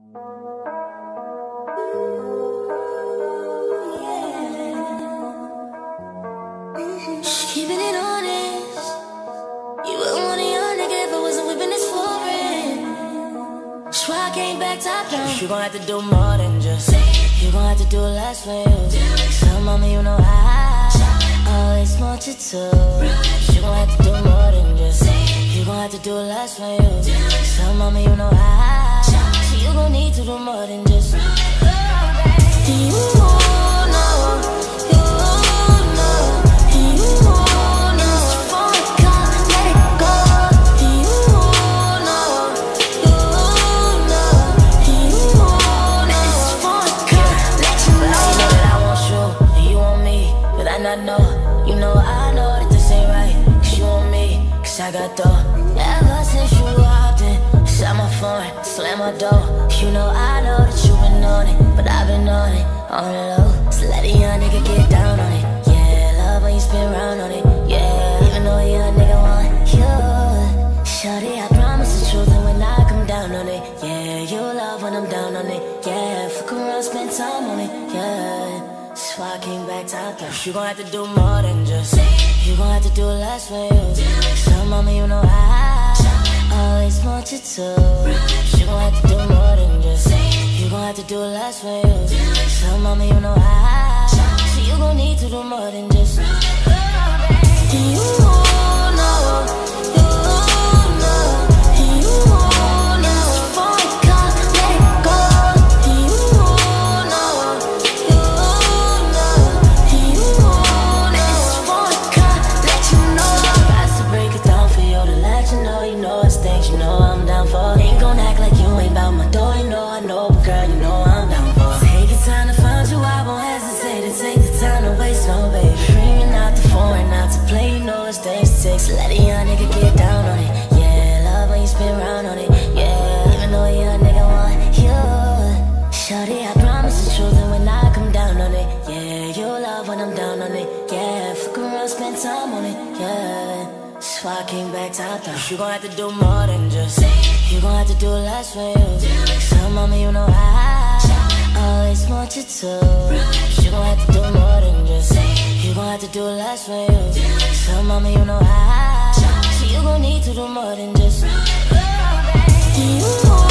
Keeping it honest, you wouldn't want a young nigga if I wasn't whipping this foreign. That's why I came back top down. You gon' have to do more than just, you gon' have to do less for you. So mama, you know I always want you to. You gon' have to do more than just, you gon' have to do less for you. So mama, you know so you gon' need to do more than just. You know. I know that this ain't right, 'cause you and me, 'cause I got dough. Ever since you walked in, shut my phone, slam my door. You know I know that you been on it, but I've been on it, on the low. So let a young nigga get down on it. Yeah, love when you spin round on it. Yeah, even though a young nigga want you, shorty, I promise the truth. And when I come down on it, yeah, you love when I'm down on it. Yeah, fuck around, spend time on it. Yeah, so I came back top down. You gon' have to do more than just, you gon' have to do less for you. So mama, you know I always want you to. You gon' have to do more than just, you gon' have to do less for you. So mama, you know so you gon' need to do more than just. You know. So let a young nigga get down on it. Yeah, love when you spin round on it. Yeah, even though a young nigga want you, shorty, I promise the truth. And when I come down on it, yeah, you love when I'm down on it. Yeah, fuck around, spend time on it. Yeah, so I came back top down. You gon' have to do more than just, you gon' have to do less for you. So mama, you know I always want you to. You gon' have to do more than just, you gon' have to do less for you. So mama, you know so you gon' need to do more than just. You